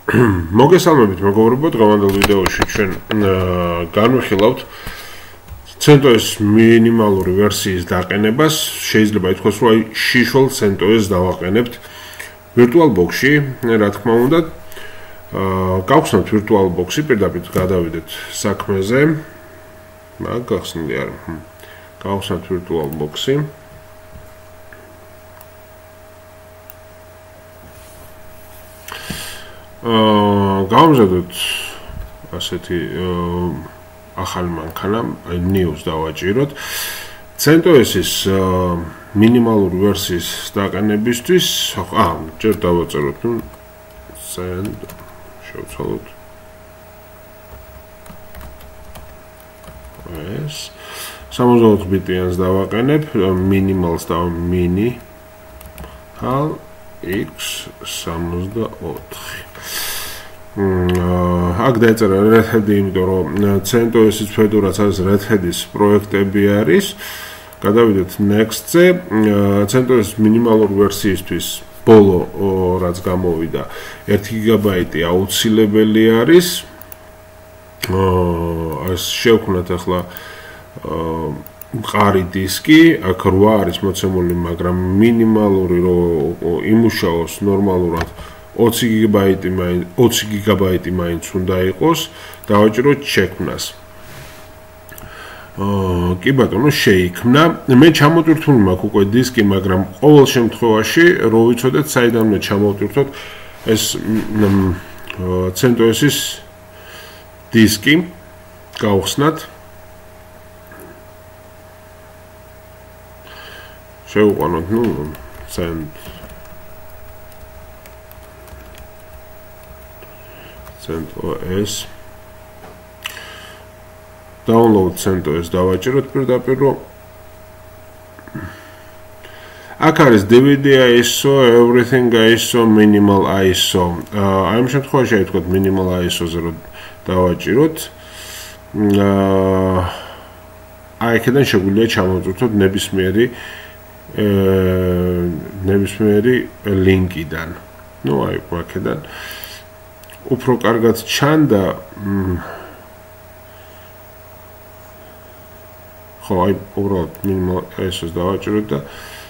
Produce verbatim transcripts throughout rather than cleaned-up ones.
მოგესალმებით მეგობრებო, დღევანდელ ვიდეოში ჩვენ განვიხილავთ CentOS მინიმალური ვერსიის დაყენებას. შეიძლება ითქვას, რომ აი შიშველ CentOS დავაყენებთ VirtualBox-ში, რა თქმა უნდა. გავხსნათ VirtualBox-ი, პირდაპირ გადავიდეთ საქმეზე. მაგ გახსნილი არ. გავხსნათ VirtualBox-ი. აა გამზადოთ ასეთი ახალი მანქანა, აი news დავაჭიროთ. CentOS-ის მინიმალური ვერსიის დაყენებისთვის, აა, ჯერ დავაწეროთ, ნუ cent შევცვალოთ. ეს სამოცდაოთხ ბიტიანს დავაყენებ, minimals და mini hal x სამოცდაოთხი. აქ დაეწერა Red Hat-ი, იმიტომ რომ CentOS-ის ფედურაც არის Red Hat-ის პროექტები არის. გადავიდეთ next-ზე. CentOS მინიმალური ვერსიისთვის ბოლო რაც გამოვიდა ერთი გიგაბაიტი აუცილებელი არის. აა ეს შევქმნათ ახლა მყარი დისკი, აქ რვა არის მოცემული, მაგრამ მინიმალური რომ იმუშაოს ნორმალურად ოცი გიგაბაიტი მაინც ოცი გიგაბაიტი მაინც უნდა იყოს, დავაჭიროთ შექმნას. აა კი ბატონო, შეიქმნა. მე ჩამოტვირთული მაქვს უკვე დისკი, მაგრამ ყოველ შემთხვევაში რო ვიცოდეთ საიდანვე ჩამოვტვირთოთ ეს CentOS-ის დისკი გავხსნათ. შევყვანოთ, ნუ cent CentOS download CentOS დავაჭიროთ პირდაპირ რომ აქ არის D V D I S O, everything I S O, minimal I S O. აი ამ შემთხვევაში აი თქვათ minimal I S O-ზე რომ დავაჭიროთ. აა აი აქედან შეგვიძლია ჩამოვწვეთოთ ნებისმიერი ნებისმიერი ლინკიდან. ნუ აი აქედან უფრო კარგად ჩანდა. ხო, აი უბრალოდ minimal I S O-ს დავაჭიროთ და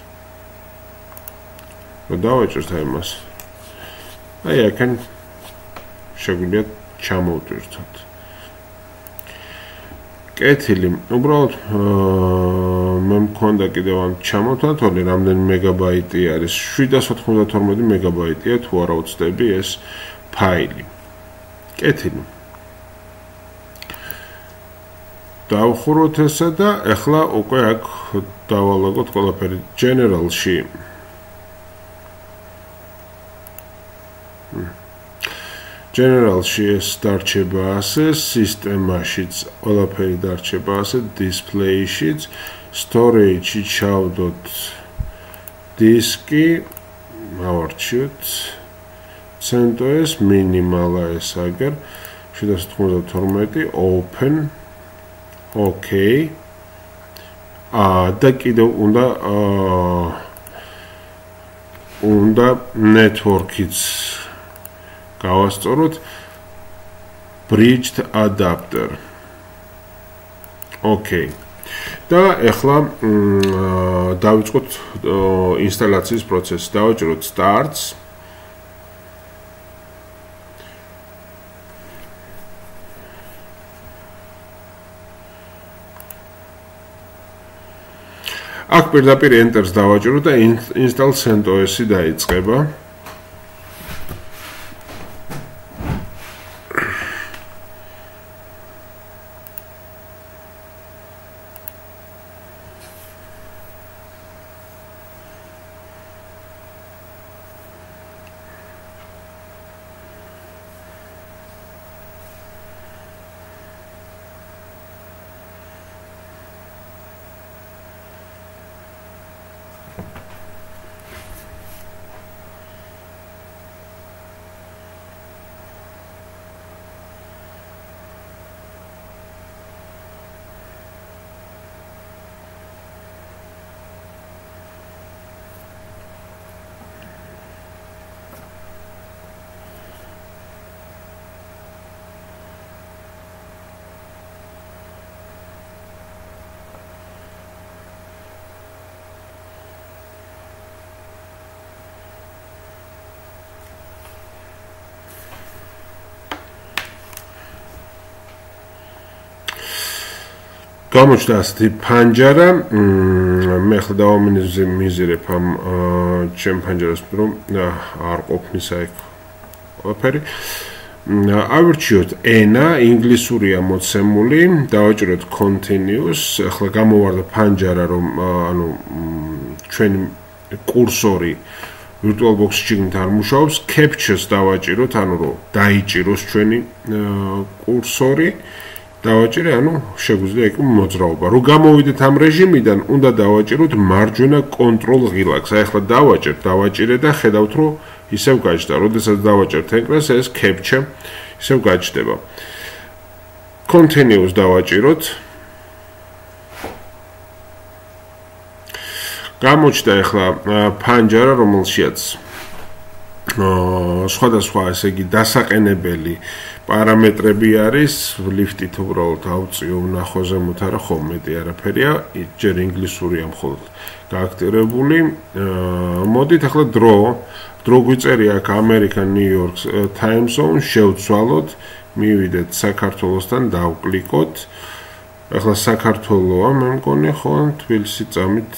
დავაჭერთ აი მას. აი აქან შეგვიძლია ჩამოვტვირთოთ. კეთილი, უბრალოდ მე მქონდა კიდევ ამ ჩამოთვალი, რამდენი მეგაბაიტი არის? შვიდას ოთხმოცდათორმეტი მეგაბაიტია, თუ არა უცდები ეს ფაილი. კეთილი. დავხუროთ ესა და ახლა უკვე აქ დავალაგოთ ყველაფერი general-ში. General-ში ეს დარჩება ასე, სისტემაშიც ყველაფერი დარჩება ასე, display-შიც, storage-ში ჩავდოთ დისკი, ავარჩიოთ CentOS minimal-ა ეს აგერ, შვიდას ოთხმოცდათორმეტი, open, okay. აა და კიდევ უნდა აა უნდა network-იც გავასწოროთ bridged adapter. Okay. და ახლა დავიწყოთ ინსტალაციის პროცესი. დავაჭიროთ starts. აქ პირდაპირ enter-ს დავაჭიროთ და install CentOS-ი დაიწყება. გამოჩნდა ასეთი ფანჯარა, მე ახლა დავამინიმიზირებ ამ ჩემ ფანჯარას, რომ არ ყოფნის აი ყველაფერი. ავირჩიოთ ენა, ინგლისურია მოცემული, დავაჭიროთ continuous, ახლა გამოვარდა ფანჯარა, რომ ანუ ჩვენი კურსორი VirtualBox შიგნით არ მუშაობს, captures დავაჭიროთ, ანუ რომ დაიჭიროს ჩვენი კურსორი. დავაჭირე, ანუ შეგვიძლია იქ მოძრაობა. რო გამოვიდეთ ამ რეჟიმიდან, უნდა დავაჭიროთ მარჯვენა control ღილაკს. აი ახლა დავაჭერთ, დავაჭირე და ხედავთ, რომ ისევ გაჩნდა. როდესაც დავაჭერთ ეკრანს, ეს capture ისევ გაჩნდება. continuous დავაჭიროთ. გამოჩნდა ახლა ფანჯარა, რომელშიც აა სხვადასხვა ესე იგი დასაყენებელი პარამეტრები არის, ლიფტით უბრალოდ ავწიო ვნახო ზემოთ არა ხო მეტი არაფერია, ჯერ ინგლისურია მხოლოდ გააქტირებული. მოდით ახლა დრო, დრო გვიწერია აქ American New York time zone, შევცვალოთ, მივიდეთ საქართველოსთან, დავკლიკოთ. ახლა საქართველოა, მე მგონი ხო, თბილისი წამით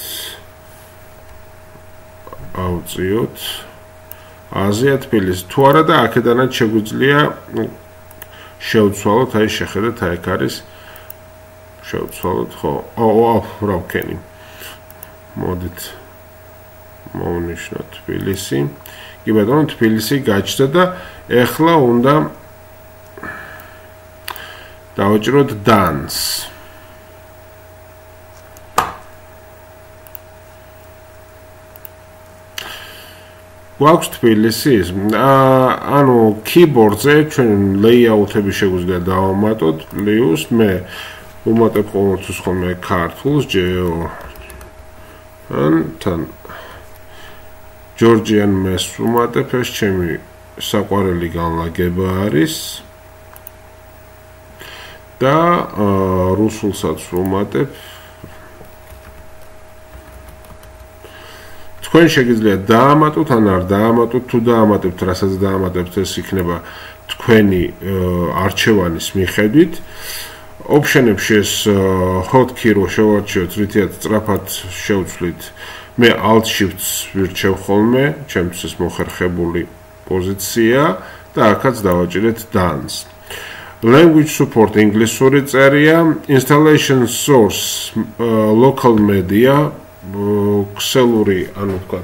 ავწიოთ. აზია თბილისი თუ არა და აქედანაც შეგვიძლია შევცვალოთ, აი შეხედეთ, აი აქ არის შევცვალოთ, ხო? აუ, რა ვქენი. მოდით მოვნიშნოთ თბილისი. კი ბატონო, თბილისი გაჩნდა და ეხლა უნდა დავაჭიროთ dance. გვაქვს თბილისი, ანუ keyboard-ზე ჩვენ layout-ები შეგვიძლია დავამატოთ, პლუს მე ვუმატებ ყოველთვის ხოლმე ქართულს, ჯეო ან თან Georgian mess ვუმატებ, ეს ჩემი საყვარელი განლაგება არის და რუსულსაც ვუმატებ. თქვენ შეგიძლიათ დაამატოთ ან არ დაამატოთ, თუ დაამატებთ, რასაც დაამატებთ, ეს იქნება თქვენი არჩევანის მიხედვით. ოპშენებში ეს hotkey რო შევარჩიოთ, რითაც სწრაფად შევცვლით. მე alt shift-ს ვირჩევ ხოლმე, ჩემთვის ეს მოხერხებული პოზიცია და აქაც დავაჭირეთ dance. Language support ინგლისური წერია, installation source local media ქსელური, ანუ თქვა,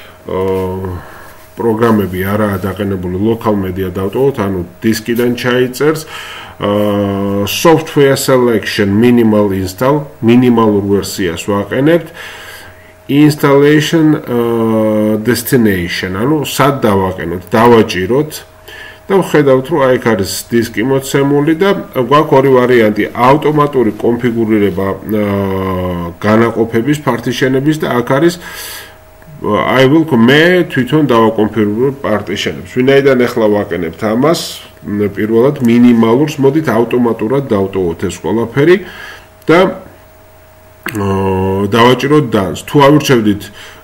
პროგრამები არაა დაყენებული local media დავტოვოთ, ანუ დისკიდან ჩაიწერს. Software selection minimal install, minimalურ ვერსიას ვაყენებთ. Installation destination, ანუ სად დავაყენოთ, დავაჭიროთ და ვხედავთ, რომ აი აქ არის დისკი მოცემული და გვაქვს ორი ვარიანტი, ავტომატური კონფიგურირება განაყოფების, პარტიშენების და აქ არის I will მე თვითონ დავაკონფიგურებ პარტიშენებს. ვინაიდან ახლა ვაყენებთ ამას, პირველად მინიმალურს, მოდით ავტომატურად დავტოვოთ ეს ყველაფერი და დავაჭიროთ dance. თუ ავირჩევდით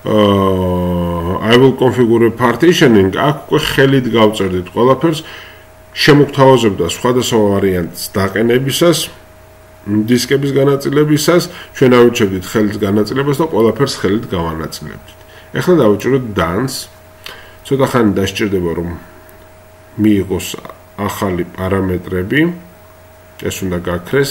I will configure partitioning, აქ უკვე ხელით გავწერდით ყველაფერს, შემოგთავაზებდა სხვადასხვა ვარიანტს დაყენებისას, დისკების განაწილებისას, ჩვენ ავირჩევდით ხელით განაწილებას და ყველაფერს ხელით გავანაწილებდით. ეხლა დავაჭიროთ dance. ცოტა ხანი დასჭირდება, რომ მიიღოს ახალი პარამეტრები. ეს უნდა გაქრეს.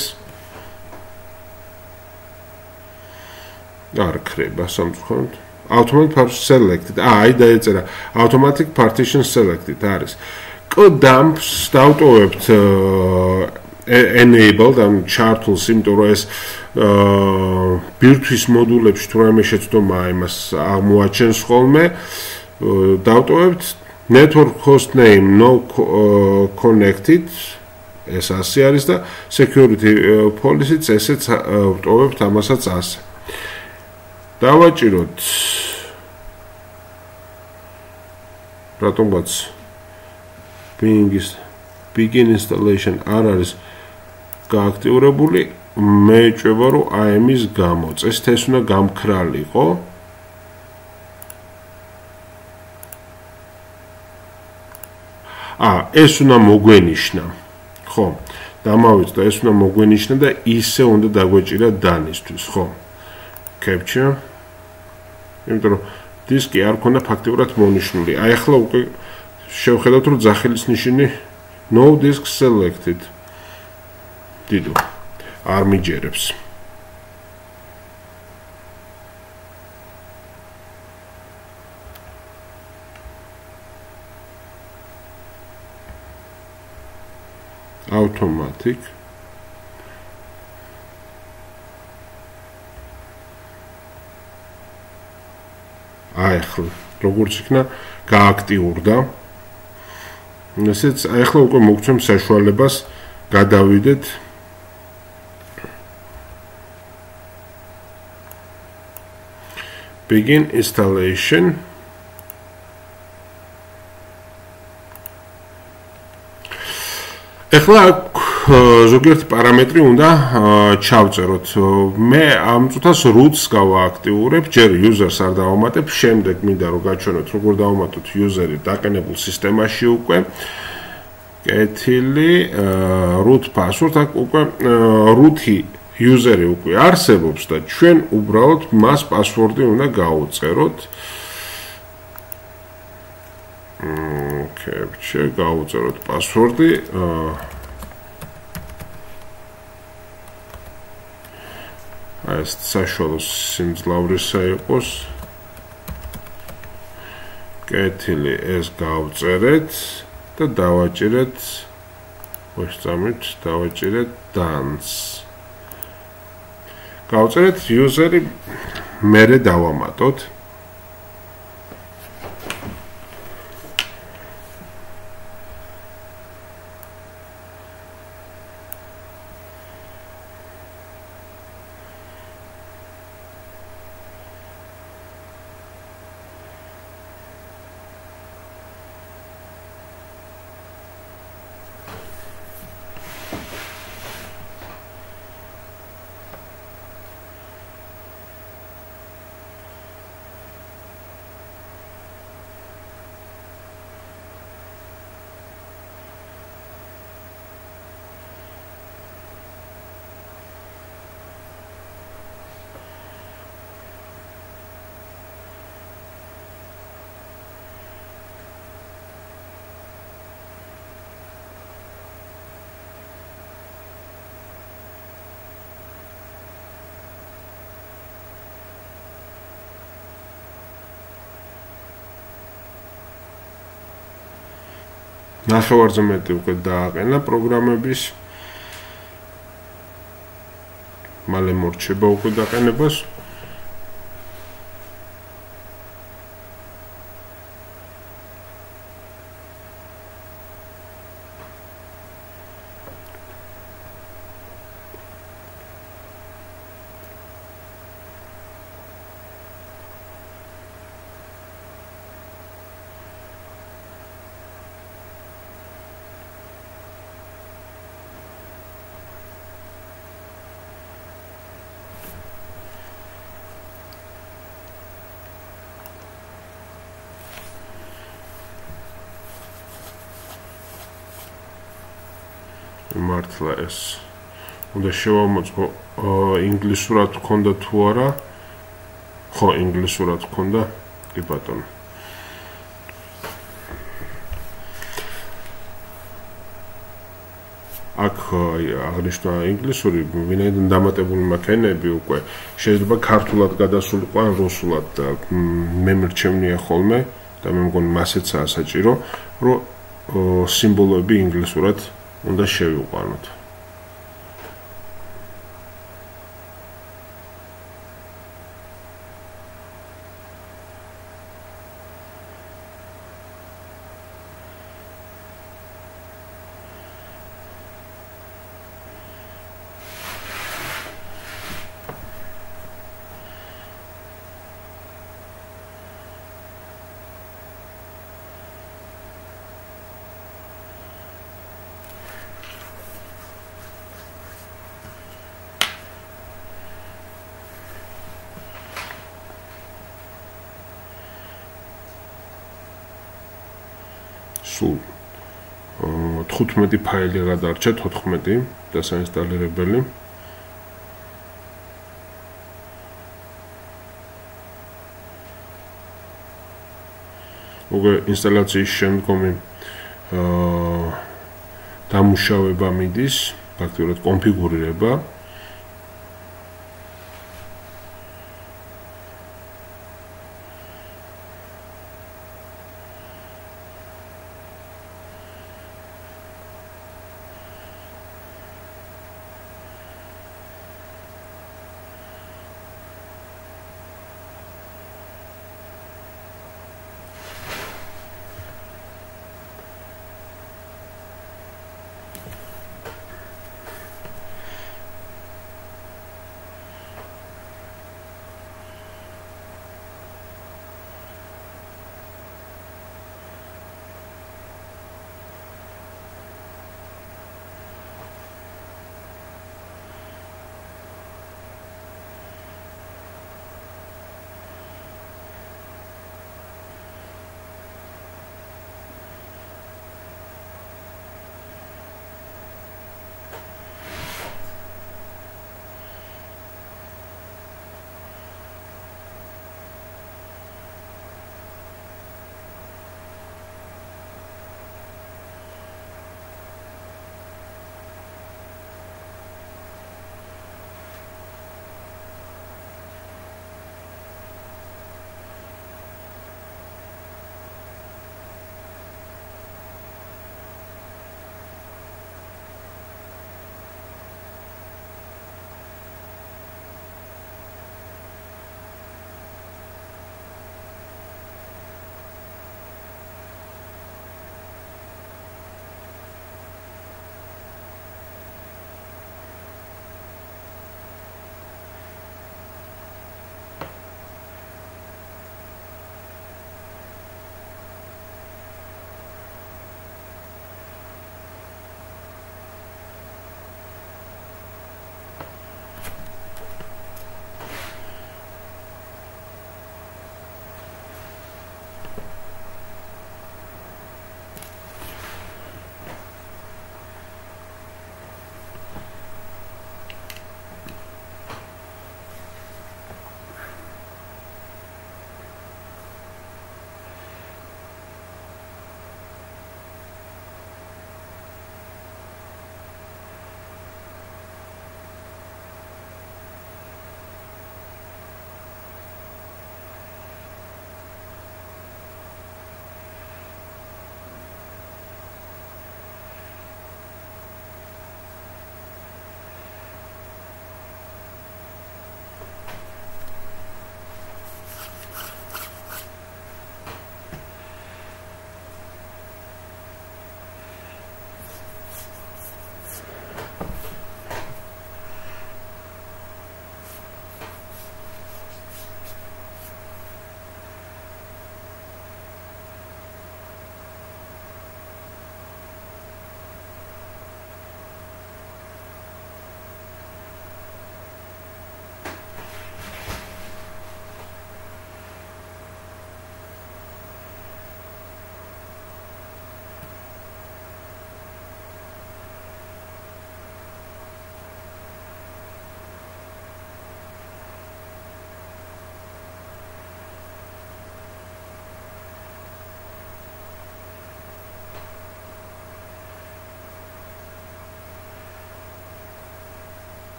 არ ქრება სამწუხაროდ. Automatic partition selected. აი დაეწერა automatic partition selected არის. Codumps დავტოვებთ enabled ან chartles, იმიტომ რომ ეს ბირთვის მოდულებში თუ რაიმე შეცდომა იმას აღმოაჩენს ხოლმე. დავტოვებთ network host name no connected. ეს ასე არის და security policy-ც ესეც ვტოვებთ ამასაც ასე. დავაჭიროთ რატომღაც Bing-ის begin installation არ არის გააქტიურებული, მე ეჭვება, რომ A M-ის გამოწეს, ეს უნდა გამქრალიყო. ა, ეს უნდა მოგვენიშნა. ხო. დამავიწყდა, ეს უნდა მოგვენიშნა და ისე უნდა დაგვეჭირა დანისთვის, ხო? Capture. იმიტომ რომ დისკი არ ქონდა ფაქტიურად მონიშნული. აი ახლა უკვე შევხედავთ, რომ ძახილის ნიშანი no disk selected. დიდო. არ მიჯერებს. Automatic. აი ახლა როგორც იქნა გააქტიურდა. ესეც აი ახლა უკვე მოგცემს საშუალებას გადავიდეთ begin installation. ეხლა ზოგიერთი პარამეტრი უნდა ჩავწეროთ. მე ამ წუთას root-ს გავააქტიურებ, ჯერ user-ს არ დავამატებ, შემდეგ მინდა რომ გაჩვენოთ როგორ დავამატოთ user-ი დაყენებულ სისტემაში უკვე. კეთილი, root password აქ უკვე root-ი user-ი უკვე არსებობს და ჩვენ უბრალოდ მას password-ი უნდა გავუწეროთ. Capture, გავუწეროთ password-ი. აი ეს საშუალო სიმძლავრისა იყოს. კეთილი, ეს გავწერეთ და დავაჭირეთ ვესწამით, დავაჭირეთ dance. გავწერეთ user-ი მერე დავამატოთ. ნახევარზე მეტი უკვე დააყენა პროგრამების. მალე მორჩება უკვე დაყენებას. მართლა ეს უნდა შევამოწმო ინგლისურად ქონდა თუ არა. ხო, ინგლისურად ქონდა. კი ბატონო. აქ აღნიშნა ინგლისური, ვინაიდან დამატებული მაქვს ენები უკვე, შეიძლება ქართულად გადასულიყო ან რუსულად და მე მერჩევნია ხოლმე და მე მგონი მასეცაა საჭირო, რომ სიმბოლოები ინგლისურად უნდა შევიყვანოთ. სულ თხუთმეტი ფაილი გადარჩა, თოთხმეტი დასაინსტალირებელი. უკვე ინსტალაციის შემდგომი აა დამუშავება მიდის, ფაქტობრივად კონფიგურირება.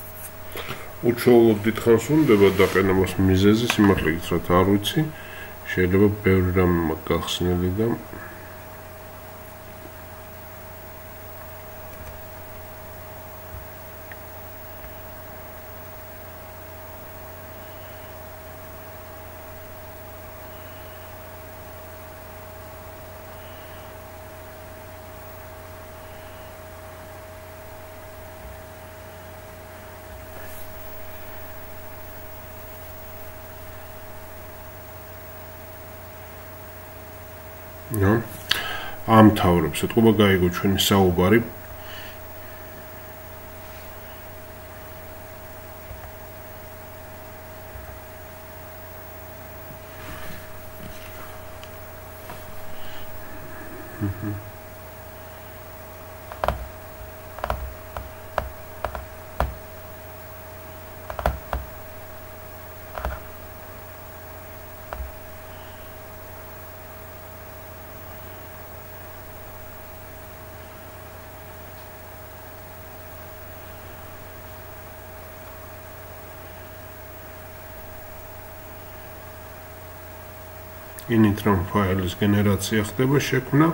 უჩვეულოდ დიდხანს უნდება დაყენება მიზეზი, სიმართლე გითხრათ არ ვიცი. შეიძლება ბევრი რამ გახსნილი და ამ თავრებს ეთყობა გაიგო ჩვენი საუბარი ინით რომ ფაილის გენერაცია ხდება შექმნა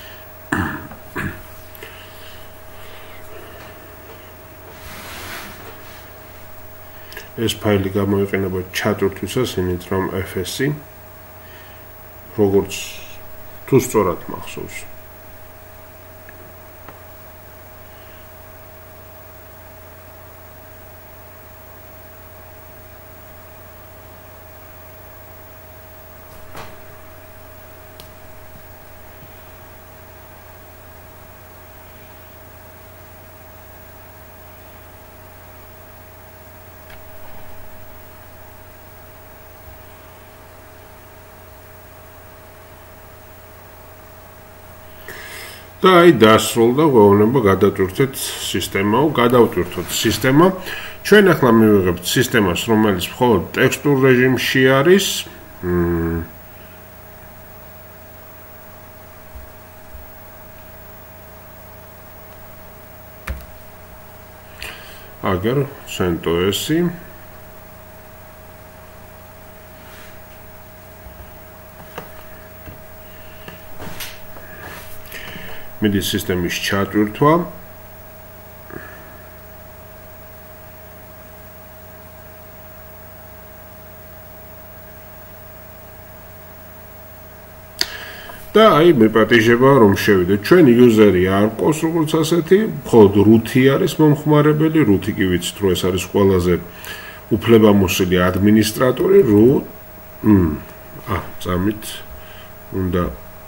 ეს ფაილი გამოიყენება ჩატვირთვისას ინით რომ fs როგორც თუ სწორად მახსოვს და აი დასრულდა გვეუბნება გადავტვირთეთ სისტემაო, გადავტვირთოთ სისტემა. ჩვენ ახლა მივიღებთ სისტემას, რომელიც მხოლოდ ტექსტურ რეჟიმში არის. აგერ CentOS-ი მიდის სისტემის ჩატვირთვა და აი მეპატიჟება რომ შევიდეთ ჩვენ იუზერი არ ყავს როგორც ასეთი მხოლოდ რუთი არის მომხმარებელი რუთი კი ვიცით რომ ეს არის ყველაზე უფლებამოსილი ადმინისტრატორი რუ ა წამით უნდა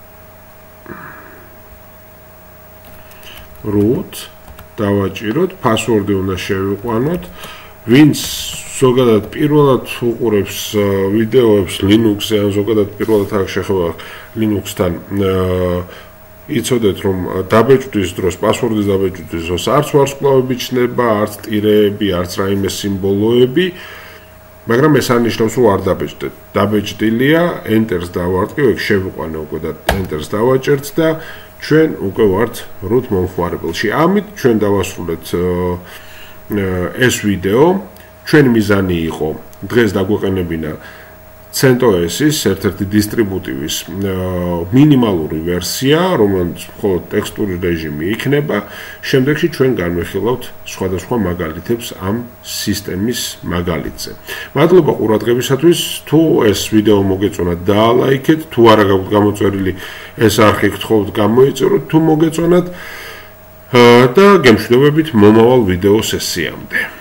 root დავაჭიროთ, password-ი უნდა შევიყვანოთ. ვინც ზოგადად პირველად უყურებს ვიდეოებს Linux-ზე, ან ზოგადად პირველად აქვს შეხება Linux-თან, იცოდეთ რომ დაბეჭდის დროს, password-ის დაბეჭდის დროს არც ვარსკვლავები ჩნდება, არც ტირეები, არც რაიმე სიმბოლოები, მაგრამ ეს არნიშნავს რომ არ დაბეჭდეთ. დაბეჭდილია, enter-ს დავარტყევ, ეგ შევიყვანე უკვე და enter-ს დავაჭერთ და ჩვენ უკვე ვართ root მომხმარებელში. ამით ჩვენ დავასრულეთ ეს ვიდეო. ჩვენ მიზანი იყო დღეს დაგვეყენებინა CentOS-ის ერთ-ერთი დისტრიბუტივის მინიმალური ვერსია, რომელიც მხოლოდ ტექსტური რეჟიმი იქნება. შემდეგში ჩვენ განვიხილავთ სხვადასხვა მაგალითებს ამ სისტემის მაგალითზე. მადლობა ყურადღებისათვის. თუ ეს ვიდეო მოგეწონათ, დაალაიქეთ. თუ არა გაქვთ გამოწერილი ეს არხი, გთხოვთ გამოიწეროთ. თუ მოგეწონათ და გემშვიდობებით მომავალ ვიდეო სესიამდე.